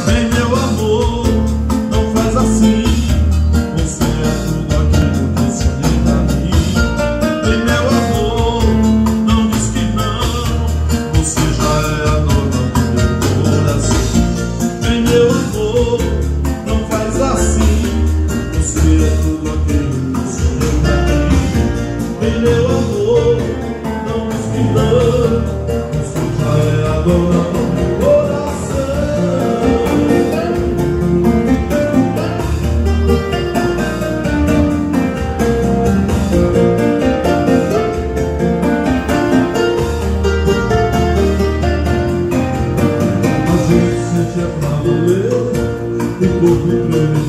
Vem meu amor, não faz assim. Você é tudo aquilo que sonhei pra mim. Vem meu amor, não diz que não. Você já é a dona do meu coração. Vem meu amor, não faz assim. Você é tudo aquilo que sonhei pra mim. Vem meu amor, não diz que não. Você já é a dona do meu coração. A gente sente é pra doer, o corpo treme.